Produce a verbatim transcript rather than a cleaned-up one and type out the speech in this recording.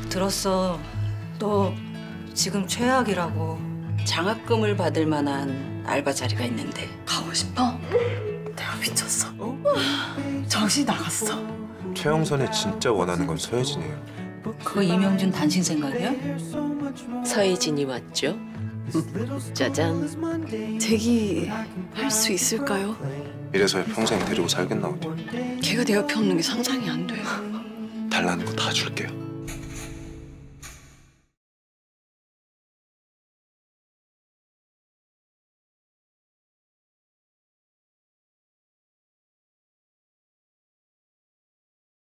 들었어. 너 지금 최악이라고. 장학금을 받을 만한 알바 자리가 있는데. 가고 싶어? 내가 미쳤어. 정신 나갔어. 최영선이 진짜 원하는 건 서예진이에요. 그거 이명준 단신 생각이야? 서희진이 왔죠? 짜잔. 재기할 수 있을까요? 이래서야 평생 데리고 살겠나 어디. 걔가 내 옆에 없는 게 상상이 안 돼요. 달라는 거 다 줄게요.